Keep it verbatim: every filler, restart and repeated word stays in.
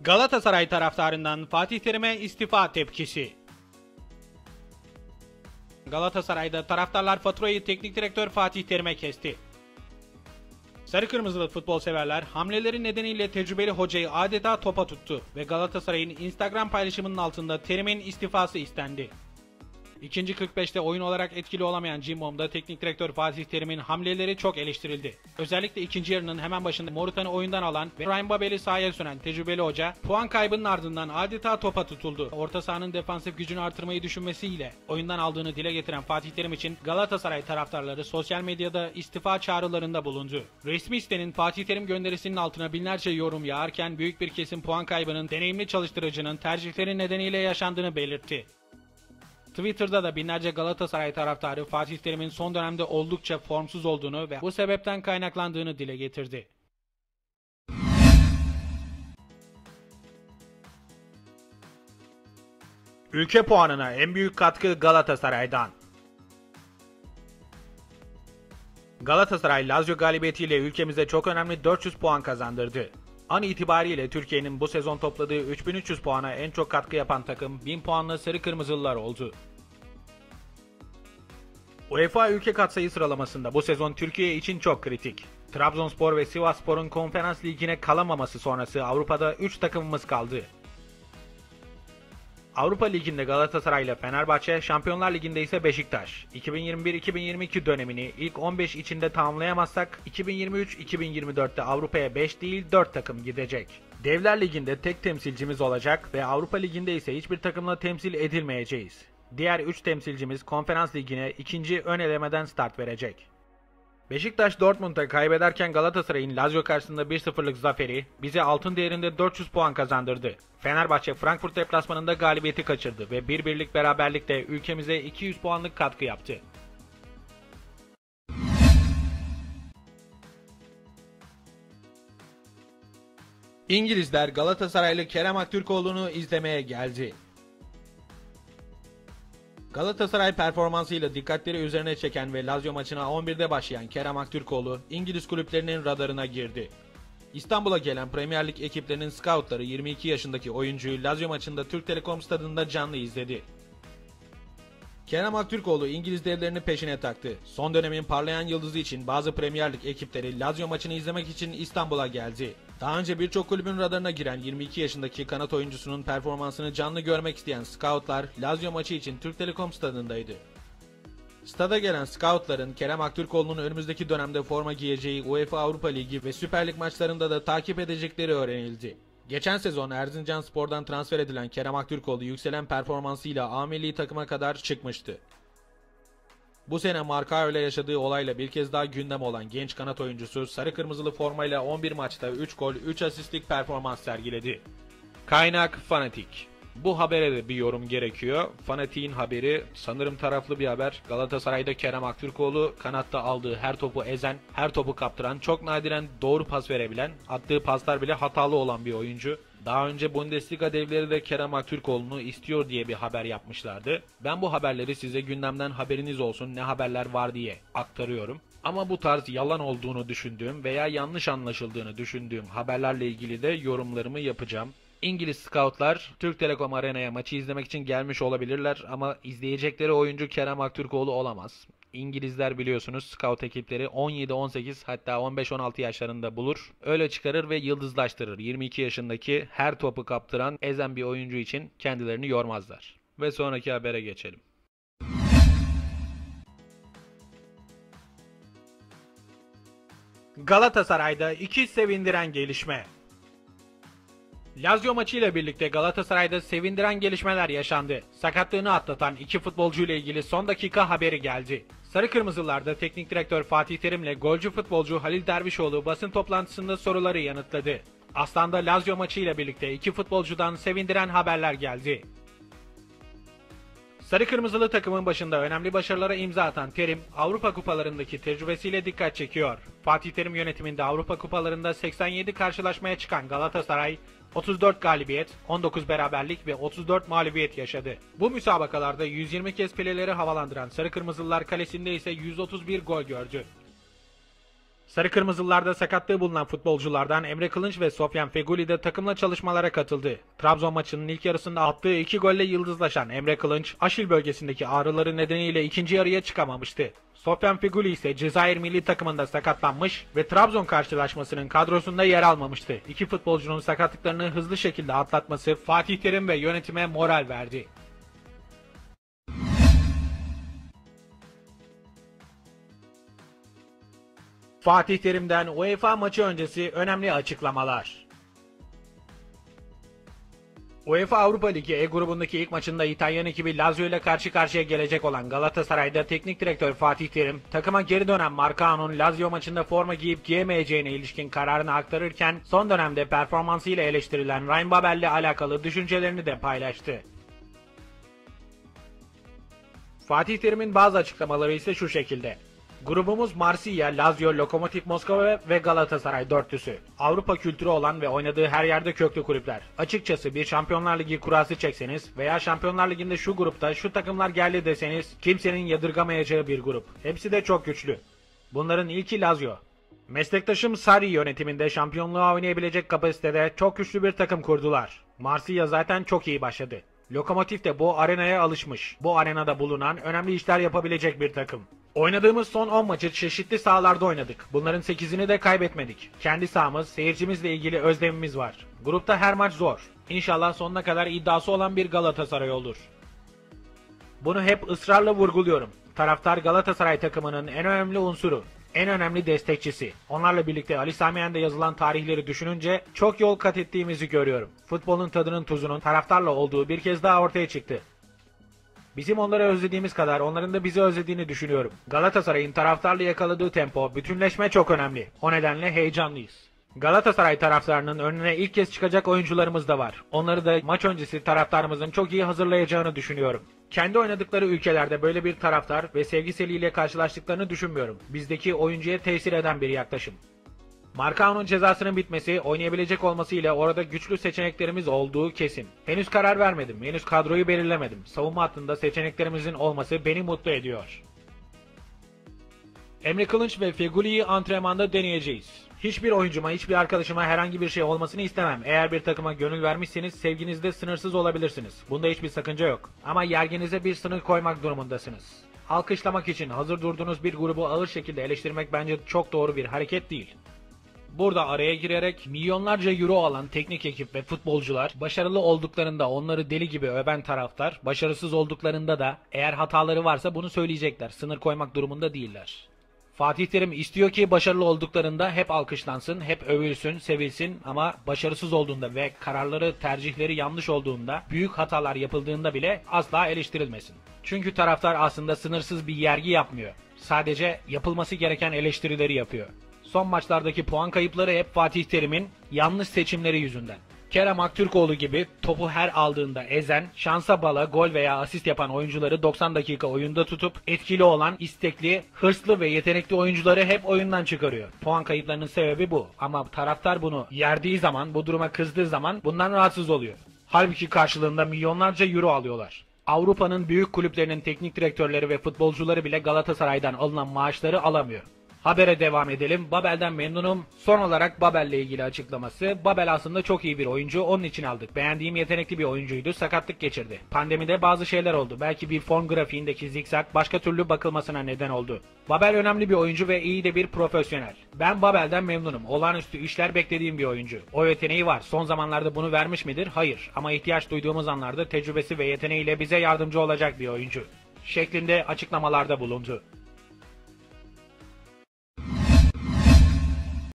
Galatasaray taraftarından Fatih Terim'e istifa tepkisi. Galatasaray'da taraftarlar faturayı teknik direktör Fatih Terim'e kesti. Sarı kırmızılı futbol severler hamleleri nedeniyle tecrübeli hocayı adeta topa tuttu ve Galatasaray'ın Instagram paylaşımının altında Terim'in istifası istendi. İkinci kırk beşte oyun olarak etkili olamayan Cimbom'da teknik direktör Fatih Terim'in hamleleri çok eleştirildi. Özellikle ikinci yarının hemen başında Morutan'ı oyundan alan ve Ryan Babel'i sahaya süren tecrübeli hoca, puan kaybının ardından adeta topa tutuldu. Orta sahanın defansif gücünü artırmayı düşünmesiyle oyundan aldığını dile getiren Fatih Terim için Galatasaray taraftarları sosyal medyada istifa çağrılarında bulundu. Resmi sitenin Fatih Terim gönderisinin altına binlerce yorum yağarken büyük bir kesim puan kaybının deneyimli çalıştırıcının tercihleri nedeniyle yaşandığını belirtti. Twitter'da da binlerce Galatasaray taraftarı Fatih Terim'in son dönemde oldukça formsuz olduğunu ve bu sebepten kaynaklandığını dile getirdi. Ülke puanına en büyük katkı Galatasaray'dan. Galatasaray Lazio galibiyetiyle ülkemize çok önemli dört yüz puan kazandırdı. An itibariyle Türkiye'nin bu sezon topladığı üç bin üç yüz puana en çok katkı yapan takım bin puanlı Sarı Kırmızılılar oldu. UEFA ülke katsayı sıralamasında bu sezon Türkiye için çok kritik. Trabzonspor ve Sivasspor'un Konferans Ligi'ne kalamaması sonrası Avrupa'da üç takımımız kaldı. Avrupa Ligi'nde Galatasaray ile Fenerbahçe, Şampiyonlar Ligi'nde ise Beşiktaş. iki bin yirmi bir iki bin yirmi iki dönemini ilk on beş içinde tamamlayamazsak iki bin yirmi üç iki bin yirmi dörtte Avrupa'ya beş değil dört takım gidecek. Devler Ligi'nde tek temsilcimiz olacak ve Avrupa Ligi'nde ise hiçbir takımla temsil edilmeyeceğiz. Diğer üç temsilcimiz Konferans Ligi'ne ikinci ön elemeden start verecek. Beşiktaş Dortmund'a kaybederken Galatasaray'ın Lazio karşısında bir sıfırlık zaferi bize altın değerinde dört yüz puan kazandırdı. Fenerbahçe Frankfurt deplasmanında galibiyeti kaçırdı ve bir birlik beraberlikte ülkemize iki yüz puanlık katkı yaptı. İngilizler Galatasaraylı Kerem Aktürkoğlu'nu izlemeye geldi. Galatasaray performansıyla dikkatleri üzerine çeken ve Lazio maçına on birde başlayan Kerem Aktürkoğlu, İngiliz kulüplerinin radarına girdi. İstanbul'a gelen Premier Lig ekiplerinin scoutları yirmi iki yaşındaki oyuncuyu Lazio maçında Türk Telekom Stadı'nda canlı izledi. Kerem Aktürkoğlu İngiliz devlerini peşine taktı. Son dönemin parlayan yıldızı için bazı Premier Lig ekipleri Lazio maçını izlemek için İstanbul'a geldi. Daha önce birçok kulübün radarına giren yirmi iki yaşındaki kanat oyuncusunun performansını canlı görmek isteyen scoutlar Lazio maçı için Türk Telekom Stadı'ndaydı. Stada gelen scoutların Kerem Aktürkoğlu'nun önümüzdeki dönemde forma giyeceği UEFA Avrupa Ligi ve Süper Lig maçlarında da takip edecekleri öğrenildi. Geçen sezon Erzincanspor'dan transfer edilen Kerem Aktürkoğlu yükselen performansıyla A milli takıma kadar çıkmıştı. Bu sene Marka ile yaşadığı olayla bir kez daha gündem olan genç kanat oyuncusu sarı kırmızılı formayla on bir maçta üç gol üç asistlik performans sergiledi. Kaynak Fanatik. Bu habere de bir yorum gerekiyor. Fanatik'in haberi sanırım taraflı bir haber. Galatasaray'da Kerem Aktürkoğlu kanatta aldığı her topu ezen, her topu kaptıran, çok nadiren doğru pas verebilen, attığı paslar bile hatalı olan bir oyuncu. Daha önce Bundesliga devleri de Kerem Aktürkoğlu'nu istiyor diye bir haber yapmışlardı. Ben bu haberleri size gündemden haberiniz olsun ne haberler var diye aktarıyorum. Ama bu tarz yalan olduğunu düşündüğüm veya yanlış anlaşıldığını düşündüğüm haberlerle ilgili de yorumlarımı yapacağım. İngiliz scoutlar Türk Telekom Arena'ya maçı izlemek için gelmiş olabilirler ama izleyecekleri oyuncu Kerem Aktürkoğlu olamaz. İngilizler biliyorsunuz scout ekipleri on yedi on sekiz hatta on beş on altı yaşlarında bulur. Öyle çıkarır ve yıldızlaştırır. yirmi iki yaşındaki her topu kaptıran, ezen bir oyuncu için kendilerini yormazlar. Ve sonraki habere geçelim. Galatasaray'da iki sevindiren gelişme. Lazio maçıyla birlikte Galatasaray'da sevindiren gelişmeler yaşandı. Sakatlığını atlatan iki futbolcu ile ilgili son dakika haberi geldi. Sarı Kırmızılar'da teknik direktör Fatih Terim'le golcü futbolcu Halil Dervişoğlu basın toplantısında soruları yanıtladı. Aslan'da Lazio maçıyla birlikte iki futbolcudan sevindiren haberler geldi. Sarı Kırmızılı takımın başında önemli başarılara imza atan Terim, Avrupa kupalarındaki tecrübesiyle dikkat çekiyor. Fatih Terim yönetiminde Avrupa kupalarında seksen yedi karşılaşmaya çıkan Galatasaray, otuz dört galibiyet, on dokuz beraberlik ve otuz dört mağlubiyet yaşadı. Bu müsabakalarda yüz yirmi kez fileleri havalandıran Sarı Kırmızılılar kalesinde ise yüz otuz bir gol gördü. Sarı Kırmızılılarda sakatlığı bulunan futbolculardan Emre Kılınç ve Sofyan Feguli de takımla çalışmalara katıldı. Trabzon maçının ilk yarısında attığı iki golle yıldızlaşan Emre Kılınç, Aşil bölgesindeki ağrıları nedeniyle ikinci yarıya çıkamamıştı. Sofyan Feguli ise Cezayir milli takımında sakatlanmış ve Trabzon karşılaşmasının kadrosunda yer almamıştı. İki futbolcunun sakatlıklarını hızlı şekilde atlatması Fatih Terim ve yönetime moral verdi. Fatih Terim'den UEFA maçı öncesi önemli açıklamalar. UEFA Avrupa Ligi E grubundaki ilk maçında İtalyan ekibi Lazio ile karşı karşıya gelecek olan Galatasaray'da teknik direktör Fatih Terim, takıma geri dönen Marcao'nun Lazio maçında forma giyip giyemeyeceğine ilişkin kararını aktarırken son dönemde performansıyla eleştirilen Ryan Babel ile alakalı düşüncelerini de paylaştı. Fatih Terim'in bazı açıklamaları ise şu şekilde. Grubumuz Marsilya, Lazio, Lokomotiv Moskova ve Galatasaray dörtlüsü. Avrupa kültürü olan ve oynadığı her yerde köklü kulüpler. Açıkçası bir Şampiyonlar Ligi kurası çekseniz veya Şampiyonlar Ligi'nde şu grupta şu takımlar geldi deseniz kimsenin yadırgamayacağı bir grup. Hepsi de çok güçlü. Bunların ilki Lazio. Meslektaşım Sarri yönetiminde şampiyonluğa oynayabilecek kapasitede çok güçlü bir takım kurdular. Marsilya zaten çok iyi başladı. Lokomotiv de bu arenaya alışmış. Bu arenada bulunan önemli işler yapabilecek bir takım. Oynadığımız son on maçı çeşitli sahalarda oynadık. Bunların sekizini de kaybetmedik. Kendi sahamız, seyircimizle ilgili özlemimiz var. Grupta her maç zor. İnşallah sonuna kadar iddiası olan bir Galatasaray olur. Bunu hep ısrarla vurguluyorum. Taraftar Galatasaray takımının en önemli unsuru, en önemli destekçisi. Onlarla birlikte Ali Sami Yen'de yazılan tarihleri düşününce çok yol kat ettiğimizi görüyorum. Futbolun tadının tuzunun taraftarla olduğu bir kez daha ortaya çıktı. Bizim onları özlediğimiz kadar onların da bizi özlediğini düşünüyorum. Galatasaray'ın taraftarla yakaladığı tempo, bütünleşme çok önemli. O nedenle heyecanlıyız. Galatasaray taraftarının önüne ilk kez çıkacak oyuncularımız da var. Onları da maç öncesi taraftarımızın çok iyi hazırlayacağını düşünüyorum. Kendi oynadıkları ülkelerde böyle bir taraftar ve sevgiseliyle karşılaştıklarını düşünmüyorum. Bizdeki oyuncuya tesir eden bir yaklaşım. Marcao'nun cezasının bitmesi, oynayabilecek olmasıyla orada güçlü seçeneklerimiz olduğu kesin. Henüz karar vermedim, henüz kadroyu belirlemedim. Savunma hattında seçeneklerimizin olması beni mutlu ediyor. Emre Kılınç ve Feguli'yi antrenmanda deneyeceğiz. Hiçbir oyuncuma, hiçbir arkadaşıma herhangi bir şey olmasını istemem. Eğer bir takıma gönül vermişseniz sevginizde sınırsız olabilirsiniz. Bunda hiçbir sakınca yok. Ama yerginize bir sınır koymak durumundasınız. Alkışlamak için hazır durduğunuz bir grubu ağır şekilde eleştirmek bence çok doğru bir hareket değil. Burada araya girerek milyonlarca euro alan teknik ekip ve futbolcular başarılı olduklarında onları deli gibi öven taraftar, başarısız olduklarında da eğer hataları varsa bunu söyleyecekler. Sınır koymak durumunda değiller. Fatih Terim istiyor ki başarılı olduklarında hep alkışlansın, hep övülsün, sevilsin ama başarısız olduğunda ve kararları, tercihleri yanlış olduğunda, büyük hatalar yapıldığında bile asla eleştirilmesin. Çünkü taraftar aslında sınırsız bir yergi yapmıyor. Sadece yapılması gereken eleştirileri yapıyor. Son maçlardaki puan kayıpları hep Fatih Terim'in yanlış seçimleri yüzünden. Kerem Aktürkoğlu gibi topu her aldığında ezen, şansa bala gol veya asist yapan oyuncuları doksan dakika oyunda tutup etkili olan, istekli, hırslı ve yetenekli oyuncuları hep oyundan çıkarıyor. Puan kayıplarının sebebi bu ama taraftar bunu yerdiği zaman, bu duruma kızdığı zaman bundan rahatsız oluyor. Halbuki karşılığında milyonlarca euro alıyorlar. Avrupa'nın büyük kulüplerinin teknik direktörleri ve futbolcuları bile Galatasaray'dan alınan maaşları alamıyor. Habere devam edelim. Babel'den memnunum. Son olarak Babel'le ilgili açıklaması. Babel aslında çok iyi bir oyuncu. Onun için aldık. Beğendiğim yetenekli bir oyuncuydu. Sakatlık geçirdi. Pandemide bazı şeyler oldu. Belki bir form grafiğindeki zikzak başka türlü bakılmasına neden oldu. Babel önemli bir oyuncu ve iyi de bir profesyonel. Ben Babel'den memnunum. Olağanüstü işler beklediğim bir oyuncu. O yeteneği var. Son zamanlarda bunu vermiş midir? Hayır. Ama ihtiyaç duyduğumuz anlarda tecrübesi ve yeteneğiyle bize yardımcı olacak bir oyuncu. Şeklinde açıklamalarda bulundu.